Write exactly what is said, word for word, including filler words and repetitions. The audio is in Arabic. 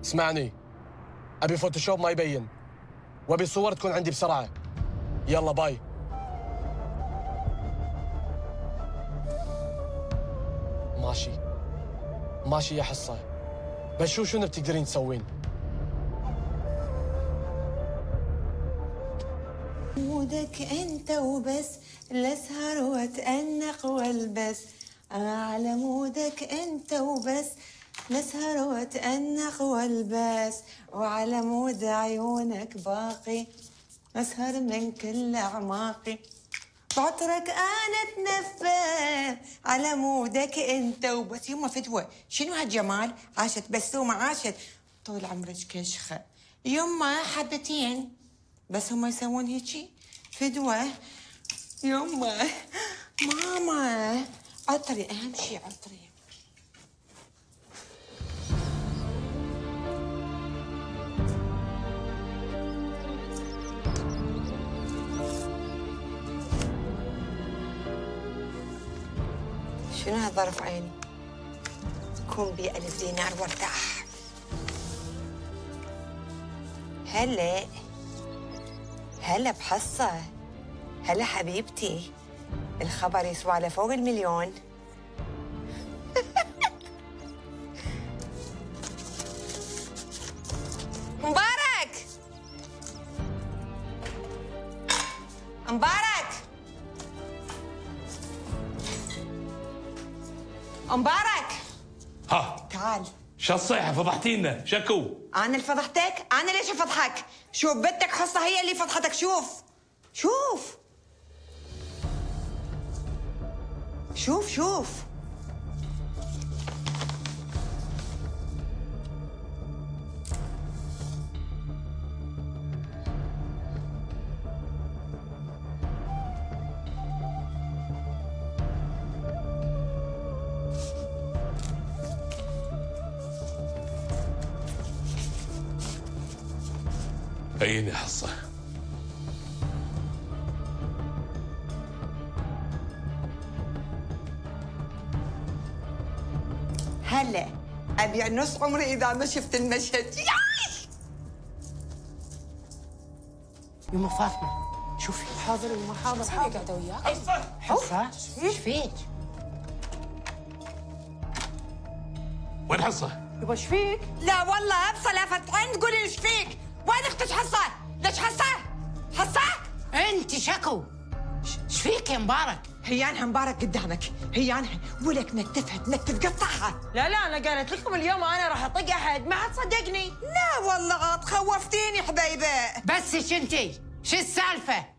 اسمعني، ابي فوتوشوب ما يبين، وابي الصور تكون عندي بسرعه. يلا باي. ماشي ماشي يا حصه، بس شو شنو بتقدرين تسوين؟ مودك انت وبس، لاسهر واتأنق والبس. على مودك انت وبس، لاسهر واتأنق والبس. وعلى مود عيونك باقي، اسهر من كل اعماقي. بعطرك انا اتنفس، على مودك انت وبس. يما فدوه، شنو هالجمال؟ عاشت بسومه عاشت، طول عمرك كشخه. يما حبتين بس هم يسوون هيجي فدوه. يما ماما عطري، اهم شيء عطري. شنو هالظرف عيني؟ كون بي ألف دينار وارتاح. هلا هلا بحصة، هلا حبيبتي، الخبر يسوى له فوق المليون. مبارك مبارك مبارك، ها تعال. شو الصيحة فضحتينا؟ شكو؟ أنا اللي فضحتك؟ أنا ليش أفضحك؟ شوف بنتك حصة هي اللي فضحتك. شوف شوف شوف شوف هيني حصة. هلا أبيع نص عمري إذا ما شفت المشهد. يما فاطمة شوفي. حاضر يما حاضر. شو مسوية قاعدة وياك؟ حصة حصة ايش فيك؟ وين حصة؟ يبا ايش فيك؟ لا والله أبصى لافت عين تقولي إيش فيك؟ وين أختك حصة؟ ليش حصة؟ حصة؟ انت شكو، ايش فيك يا مبارك؟ هيانها مبارك قدامك، هيانها ولك نتفها تنتف قطعها. لا لا انا قالت لكم اليوم انا راح اطق احد، ما حد صدقني. لا والله عاد خوفتيني حبيبه. بس انتي شو السالفة؟